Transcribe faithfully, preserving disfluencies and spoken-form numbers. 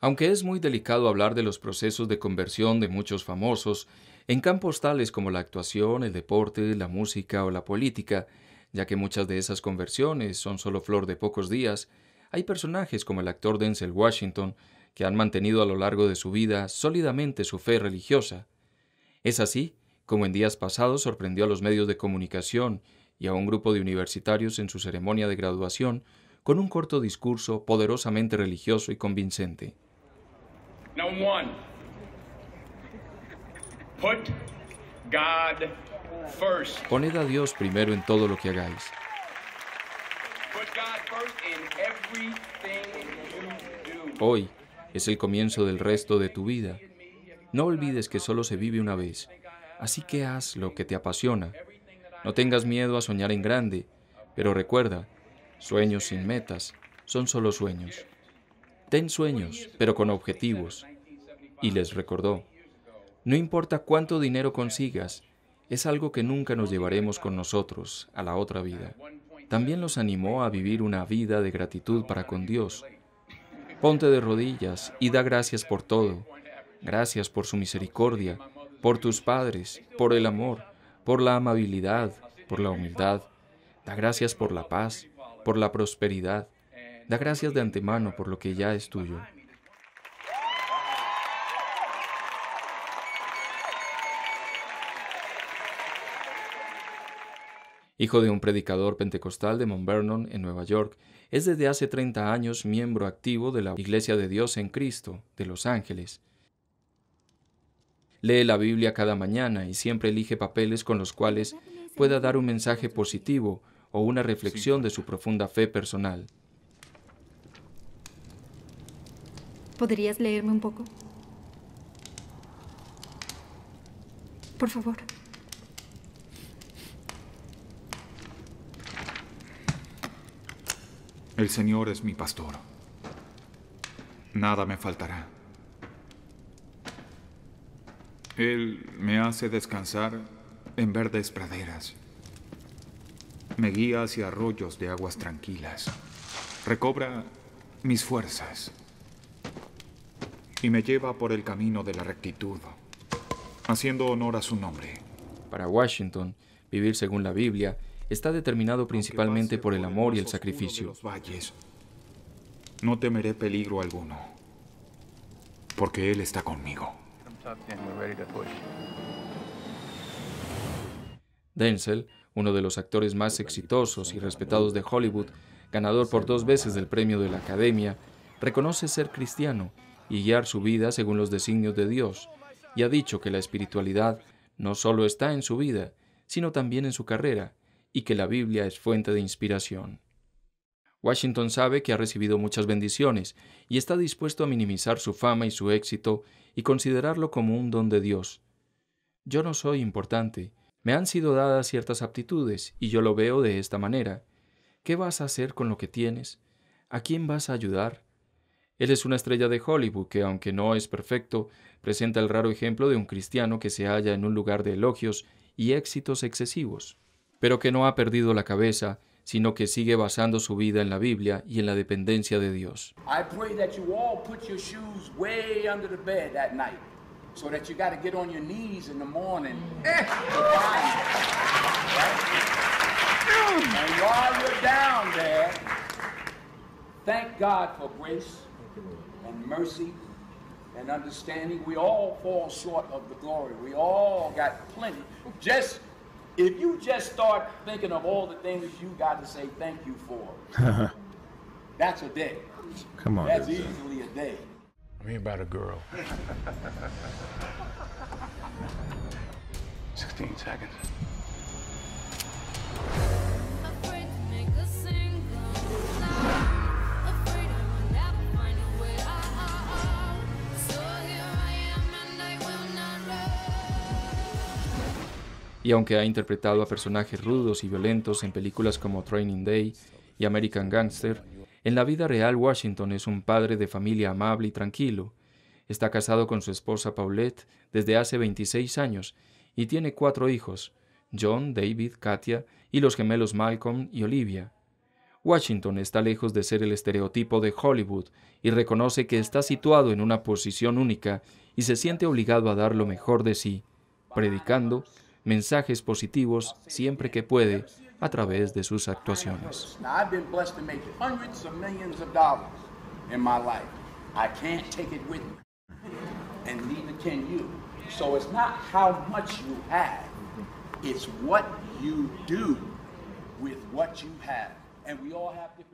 Aunque es muy delicado hablar de los procesos de conversión de muchos famosos, en campos tales como la actuación, el deporte, la música o la política, ya que muchas de esas conversiones son solo flor de pocos días, hay personajes como el actor Denzel Washington que han mantenido a lo largo de su vida sólidamente su fe religiosa. Es así como en días pasados sorprendió a los medios de comunicación y a un grupo de universitarios en su ceremonia de graduación con un corto discurso poderosamente religioso y convincente. Number one, put God first. Poned a Dios primero en todo lo que hagáis. Put God first in everything you do. Hoy es el comienzo del resto de tu vida. No olvides que solo se vive una vez, así que haz lo que te apasiona. No tengas miedo a soñar en grande, pero recuerda, sueños sin metas son solo sueños. Ten sueños, pero con objetivos. Y les recordó, no importa cuánto dinero consigas, es algo que nunca nos llevaremos con nosotros a la otra vida. También los animó a vivir una vida de gratitud para con Dios. Ponte de rodillas y da gracias por todo. Gracias por su misericordia, por tus padres, por el amor, por la amabilidad, por la humildad. Da gracias por la paz, por la prosperidad. Da gracias de antemano por lo que ya es tuyo. Hijo de un predicador pentecostal de Mount Vernon, en Nueva York, es desde hace treinta años miembro activo de la Iglesia de Dios en Cristo, de Los Ángeles. Lee la Biblia cada mañana y siempre elige papeles con los cuales pueda dar un mensaje positivo o una reflexión de su profunda fe personal. ¿Podrías leerme un poco? Por favor. El Señor es mi pastor. Nada me faltará. Él me hace descansar en verdes praderas. Me guía hacia arroyos de aguas tranquilas. Recobra mis fuerzas. Y me lleva por el camino de la rectitud, haciendo honor a su nombre. Para Washington, vivir según la Biblia está determinado principalmente por el amor y el sacrificio. Los valles, no temeré peligro alguno, porque Él está conmigo. Denzel, uno de los actores más exitosos y respetados de Hollywood, ganador por dos veces del premio de la Academia, reconoce ser cristiano y guiar su vida según los designios de Dios, y ha dicho que la espiritualidad no solo está en su vida, sino también en su carrera, y que la Biblia es fuente de inspiración. Washington sabe que ha recibido muchas bendiciones y está dispuesto a minimizar su fama y su éxito y considerarlo como un don de Dios. Yo no soy importante. Me han sido dadas ciertas aptitudes y yo lo veo de esta manera. ¿Qué vas a hacer con lo que tienes? ¿A quién vas a ayudar? Él es una estrella de Hollywood que, aunque no es perfecto, presenta el raro ejemplo de un cristiano que se halla en un lugar de elogios y éxitos excesivos, pero que no ha perdido la cabeza, sino que sigue basando su vida en la Biblia y en la dependencia de Dios. I pray that you all put your shoes way under the bed that night, so that you got to get on your knees in the morning. And while you're down there, thank God for grace and mercy and understanding. We all fall short of the glory. We all got plenty. Just If you just start thinking of all the things you got to say thank you for, that's a day. Come on. That's easily a day. I'm here about a girl. sixteen seconds. Y aunque ha interpretado a personajes rudos y violentos en películas como Training Day y American Gangster, en la vida real Washington es un padre de familia amable y tranquilo. Está casado con su esposa Paulette desde hace veintiséis años y tiene cuatro hijos, John, David, Katia y los gemelos Malcolm y Olivia. Washington está lejos de ser el estereotipo de Hollywood y reconoce que está situado en una posición única y se siente obligado a dar lo mejor de sí, predicando mensajes positivos siempre que puede a través de sus actuaciones. Now, I've been blessed to make hundreds of millions of dollars in my life. I can't take it with me, and neither can you. So it's not how much you have, it's what you do with what you have. And we all have different